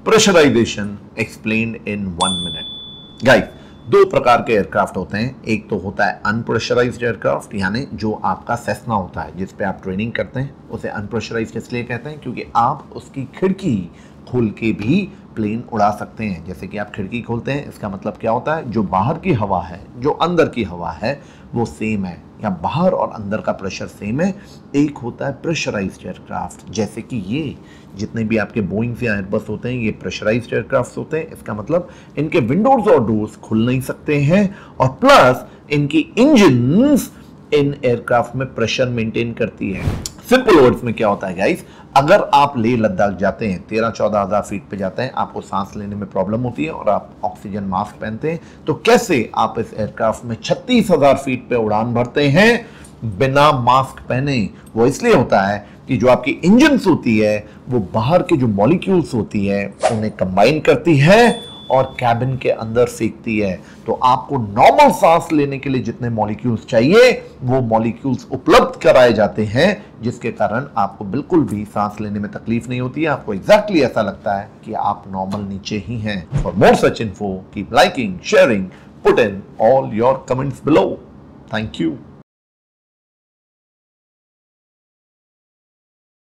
Pressurisation explained in 1 minute. Guys, दो प्रकार के एयरक्राफ्ट होते हैं। एक तो होता है अनप्रेशराइज्ड एयरक्राफ्ट, यानी जो आपका सेस्ना होता है जिस पे आप ट्रेनिंग करते हैं, उसे अनप्रेशराइज्ड इसलिए कहते हैं क्योंकि आप उसकी खिड़की खोल के भी प्लेन उड़ा सकते हैं। जैसे कि आप खिड़की खोलते हैं, इसका मतलब क्या होता है, जो बाहर की हवा है जो अंदर की हवा है वो सेम है, या बाहर और अंदर का प्रेशर सेम है। एक होता है प्रेशराइज्ड एयरक्राफ्ट, जैसे कि ये जितने भी आपके बोइंग या एयरबस होते हैं ये प्रेशराइज्ड एयरक्राफ्ट होते हैं। इसका मतलब इनके विंडोज और डोर्स खुल नहीं सकते हैं, और प्लस इनकी इंजन्स इन एयरक्राफ्ट में प्रेशर मेंटेन करती है। सिंपल वर्ड्स में क्या होता है गाइस, अगर आप लेह लद्दाख जाते हैं, 13-14 हज़ार फीट पे जाते हैं, आपको सांस लेने में प्रॉब्लम होती है और आप ऑक्सीजन मास्क पहनते हैं, तो कैसे आप इस एयरक्राफ्ट में 36,000 फीट पे उड़ान भरते हैं बिना मास्क पहने? वो इसलिए होता है कि जो आपकी इंजन्स होती है वो बाहर के जो मॉलिक्यूल्स होती है उन्हें कंबाइन करती है और कैबिन के अंदर फेंकती है। तो आपको नॉर्मल सांस लेने के लिए जितने मॉलिक्यूल्स चाहिए वो मॉलिक्यूल्स उपलब्ध कराए जाते हैं, जिसके कारण आपको बिल्कुल भी सांस लेने में तकलीफ नहीं होती है। आपको एग्जैक्टली ऐसा लगता है कि आप नॉर्मल नीचे ही हैं। For more such info, keep liking, sharing, put in all your comments below. Thank you.